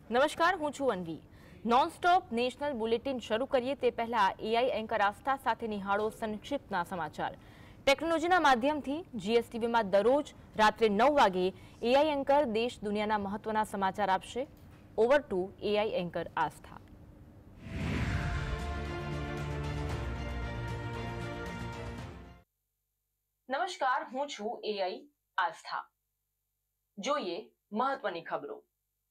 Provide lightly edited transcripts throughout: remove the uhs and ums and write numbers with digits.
નમસ્કાર, હું છું અન્વી। નોનસ્ટોપ નેશનલ બુલેટિન શરૂ કરીએ તે પહેલા એઆઈ એન્કર આસ્થા સાથે નિહાળો સંક્ષિપ્તના સમાચાર। ટેકનોલોજીના માધ્યમથી જીએસટીવીમાં દરરોજ રાત્રે 9 વાગે એઆઈ એન્કર દેશ દુનિયાના મહત્વના સમાચાર આપશે। Over to AI anchor Aastha. નમસ્કાર, હું છું એઆઈ આસ્થા। જોઈએ મહત્વની ખબરો।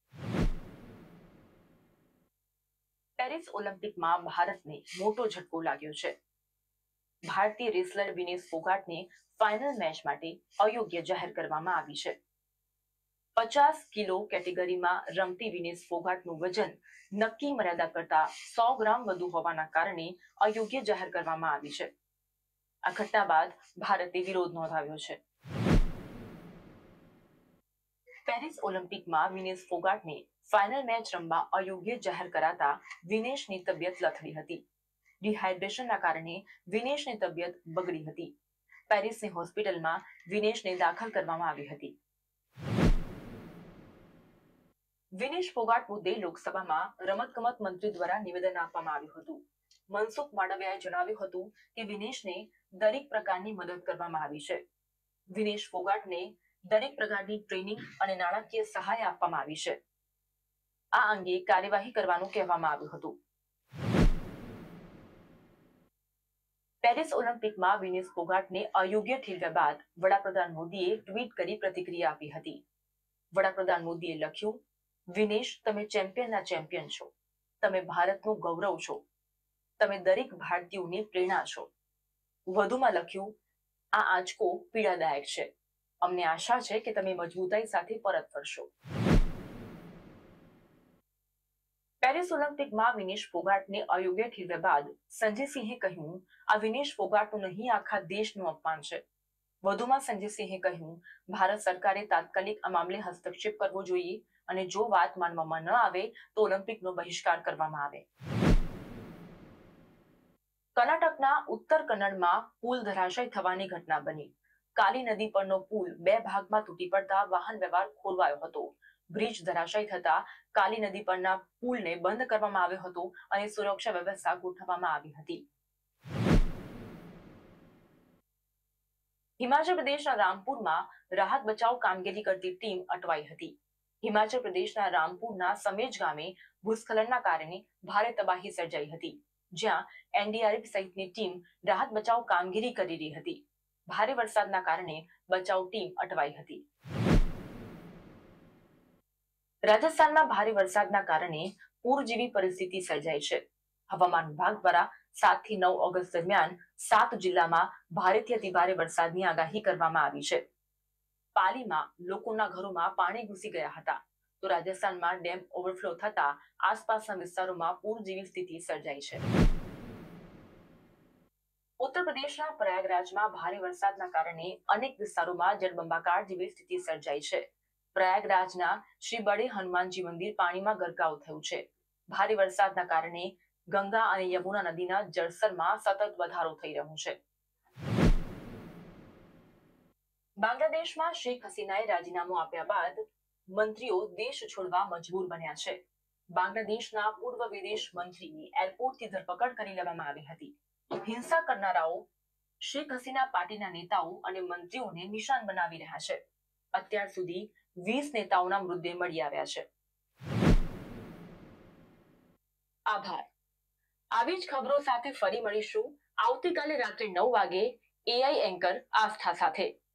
પેરિસ ઓલિમ્પિકમાં ભારતને મોટો ઝટકો લાગ્યો છે। ભારતીય રેસલર વિનેશ ફોગાટને ફાઇનલ મેચ માટે અયોગ્ય જાહેર કરવામાં આવી છે। 50 કિલો કેટેગરીમાં રમતી વિનેશ ફોગાટનું વજન નક્કી મર્યાદા કરતા 100 ગ્રામ વધુ હોવાના કારણે અયોગ્ય જાહેર કરવામાં આવી છે। આ ઘટના બાદ ભારતે વિરોધ નોંધાવ્યો છે। પેરિસ ઓલિમ્પિકમાં વિનેશ ફોગાટને ફાઇનલ મેચ રમવા અયોગ્ય જાહેર કરાતા વિનેશની તબિયત લથડી હતી। ડિહાઇડ્રેશનના કારણે વિનેશની તબિયત બગડી હતી। પેરિસની હોસ્પિટલમાં વિનેશને દાખલ કરવામાં આવી હતી। વિનેશ ફોગાટ મુદ્દે લોકસભામાં રમતગમત મંત્રી દ્વારા નિવેદન આપવામાં આવ્યું હતું। મનસુખ માંડવિયાએ જણાવ્યું હતું કે વિનેશને દરેક પ્રકારની મદદ કરવામાં આવી છે। વિનેશ ફોગાટને દરેક પ્રકારની ટ્રેનિંગ અને નાણાકીય સહાય આપવામાં આવી છે। આ અંગે કાર્યવાહી કરવાનું કહેવામાં આવ્યું હતું। પેરિસ ઓલિમ્પિકમાં વિનેશ ફોગાટને અયોગ્ય ઠેરવ્યા બાદ વડાપ્રધાન મોદીએ ટ્વીટ કરી પ્રતિક્રિયા આપી હતી। વડાપ્રધાન મોદીએ લખ્યું, વિનેશ, તમે ચેમ્પિયનના ચેમ્પિયન છો। તમે ભારતનું ગૌરવ છો। તમે દરેક ભારતીયોની પ્રેરણા છો। વધુમાં લખ્યું, આ આંચકો પીડાદાયક છે। અમને આશા છે કે તમે મજબૂતાઈ સાથે પરત ફરશો। પેરિસ ઓલિમ્પિકમાં વિનેશ ફોગાટને અયોગ્ય ઠેરવ્યા બાદ સંજય સિંહે કહ્યું, આ વિનેશ ફોગાટનું નહીં, આખા દેશનું અપમાન છે। વધુમાં સંજય સિંહે કહ્યું, ભારત સરકારે તાત્કાલિક આ મામલે હસ્તક્ષેપ કરવો જોઈએ અને જો વાત માનવામાં ન આવે તો ઓલિમ્પિકનો બહિષ્કાર કરવામાં આવે। કર્ણાટકના ઉત્તર કન્નડમાં પુલ ધરાશય થવાની ઘટના બની। કાલી નદી પરનો પુલ 2 ભાગમાં તૂટી પડતા વાહન વ્યવહાર ખોરવાયો હતો। બ્રિજ ધરાશય થતા કાલી નદી પરના પુલને બંધ કરવામાં આવ્યો હતો અને સુરક્ષા વ્યવસ્થા ગોઠવવામાં આવી હતી। હિમાચલ પ્રદેશના રામપુરમાં રાહત બચાવ કામગીરી કરતી ટીમ અટવાઈ હતી। હિમાચલ પ્રદેશના રામપુરના સમેજ ગામે ભૂસ્ખલનના કારણે ભારે તબાહી સર્જાઈ હતી, જ્યાં એનડીઆરએફ સહિતની ટીમ રાહત બચાવ કામગીરી કરી રહી હતી। ભારે વરસાદના કારણે બચાવ ટીમ અટવાઈ હતી। રાજસ્થાનમાં ભારે વરસાદના કારણે પૂર જેવી પરિસ્થિતિ સર્જાઈ છે। હવામાન વિભાગ દ્વારા 7 થી 9 ઓગસ્ટ દરમિયાન 7 જિલ્લામાં ભારેથી અતિભારે વરસાદની આગાહી કરવામાં આવી છે। પાલીમાં લોકોના ઘરોમાં પાણી ઘૂસી ગયા હતા, તો રાજસ્થાનમાં ડેમ ઓવરફ્લો થતા આસપાસના વિસ્તારોમાં પૂર જેવી સ્થિતિ સર્જાઈ છે। ઉત્તર પ્રદેશના પ્રયાગરાજમાં ભારે વરસાદના કારણે અનેક વિસ્તારોમાં જળબંબાકાર જેવી સ્થિતિ સર્જાઈ છે। પ્રયાગરાજના શ્રી બડે હનુમાનજી મંદિર પાણીમાં ગરકાવ થયું છે। ભારે વરસાદના કારણે ગંગા અને યમુના નદીના જળસ્તરમાં સતત વધારો થઈ રહ્યો છે। બાંગ્લાદેશમાં શેખ હસીનાએ રાજીનામું આપ્યા બાદ મંત્રીઓ દેશ છોડવા મજબૂર બન્યા છે। બાંગ્લાદેશના પૂર્વ વિદેશ મંત્રીની એરપોર્ટથી ધરપકડ કરી લેવામાં આવી હતી। હિંસા કરનારાઓ શેખ હસીના પાર્ટીના નેતાઓ અને મંત્રીઓને નિશાન બનાવી રહ્યા છે। અત્યાર સુધી 20 નેતાઓના મૃતદેહ મળી આવ્યા છે। આભાર। આવી જ ખબરો સાથે ફરી મળીશું આવતીકાલે રાત્રે 9 વાગે એઆઈ એન્કર આસ્થા સાથે।